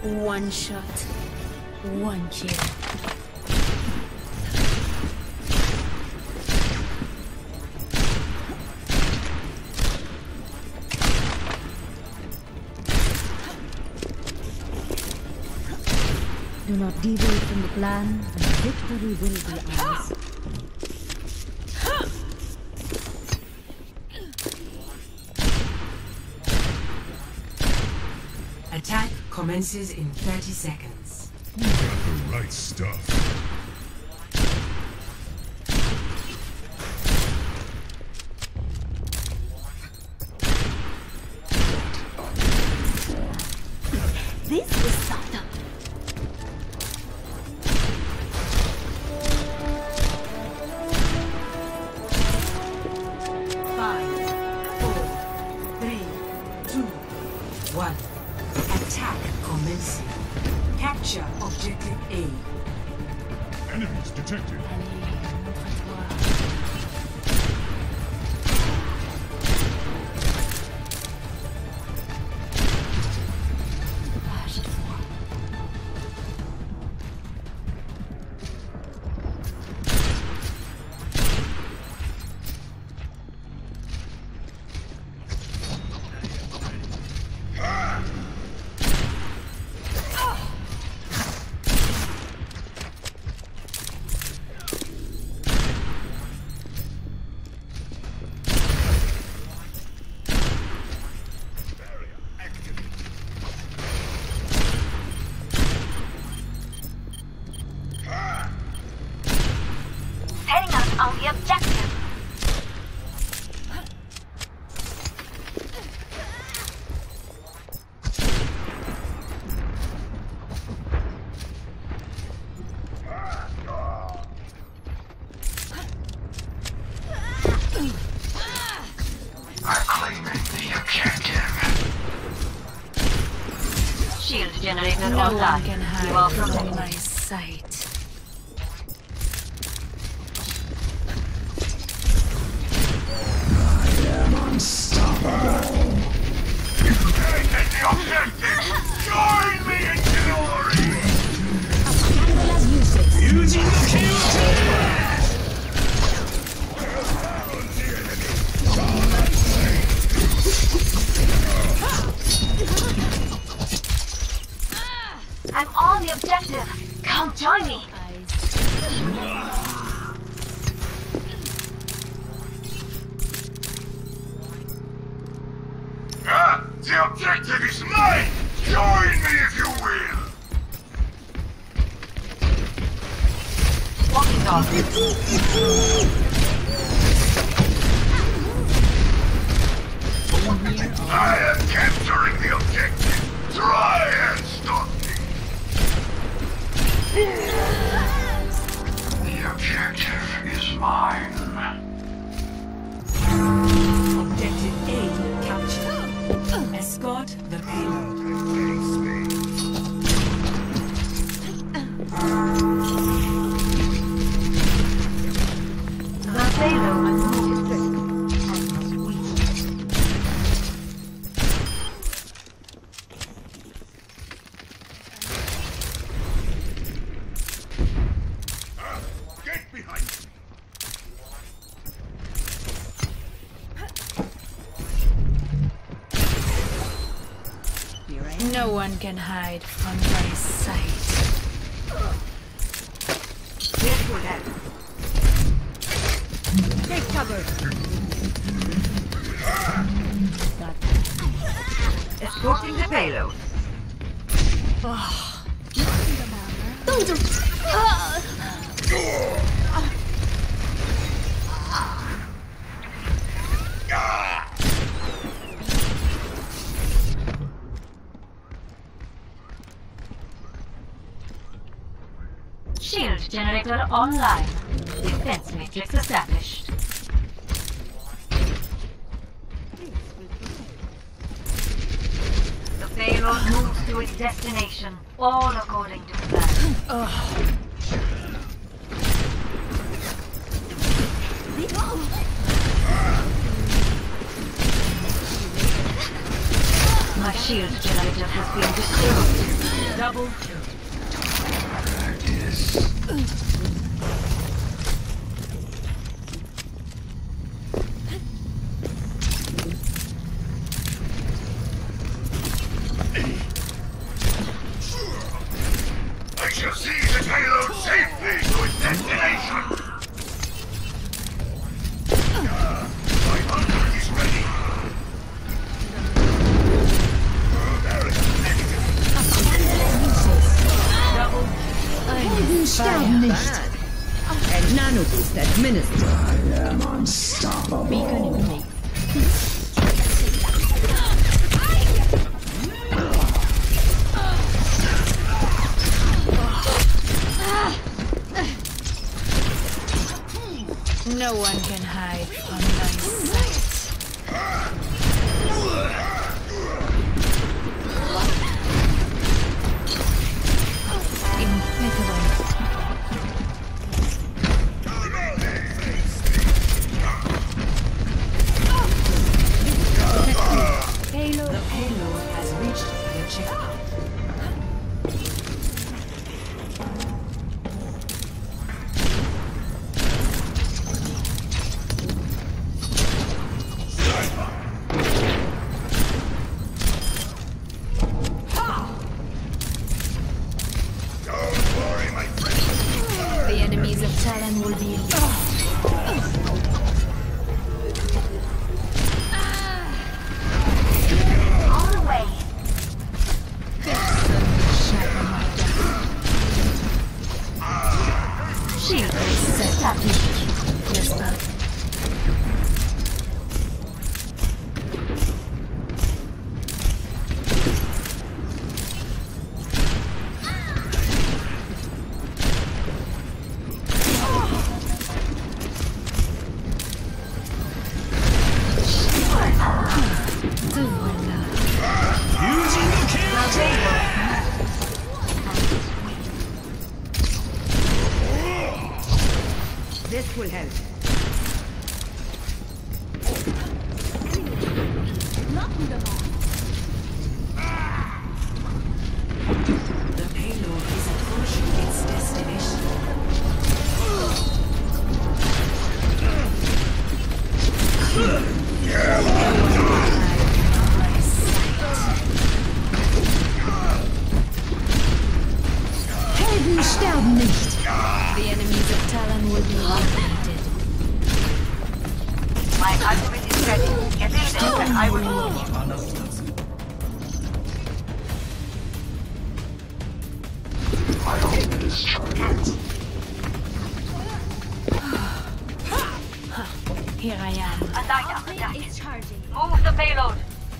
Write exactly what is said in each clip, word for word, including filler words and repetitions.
One shot, one kill. Do not deviate from the plan, and victory will be ours. Attack commences in thirty seconds. You got the right stuff. This is something. Five, four, three, two, one. Attack commencing. Capture objective A. Enemies detected. Allez, montre-toi. Lâche-toi. Heading out on the objective. I'm claiming the objective. Shield generator No one online. can You are hide from from my sight. Unstoppable. Take the objective! Join me in glory! Using the kill. I'm on the objective. Come join me. Ah, the objective is mine! Join me if you will! Walking dog. I am capturing the objective! Try and stop me! The objective is mine. Objective A captured. Escort the payload. Face me. The payload multi-trick. Get behind me! No one can hide from my sight. Here's your head. Take cover! Escorting the payload. 动住！啊 Shield generator online. Defense matrix established. The payload moves to its destination, all according to plan. My shield generator has been destroyed. See the payload safely to its destination. My hunter is ready. Helden sterben nicht. Nanoboost administered. I am unstoppable. Beacon in place. No one can hide from my sight. Impeccable. The payload has reached the checkpoint. The enemies of Talon will be On the way. Shield is set up. Yes, but This will help. The payload is approaching its destination. Helden sterben nicht. the enemies of Talon will be eliminated. My ultimate is ready. Get in there and I will move you. My ultimate is charged. Here I am. A light up attack. Move the payload.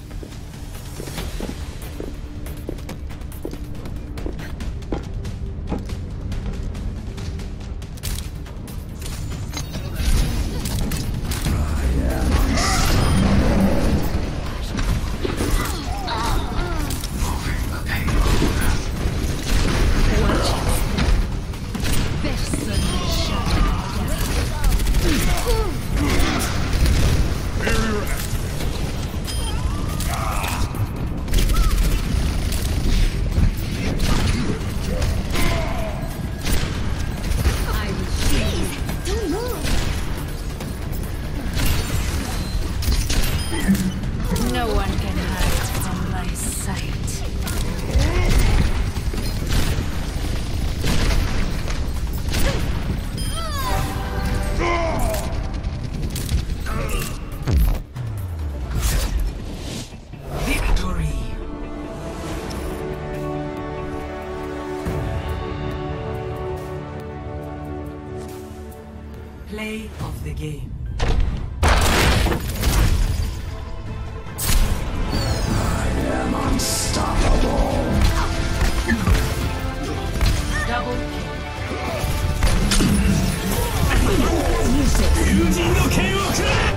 No one can hide from my sight. Victory! Play of the game. Double kill. 友人の剣をくらえ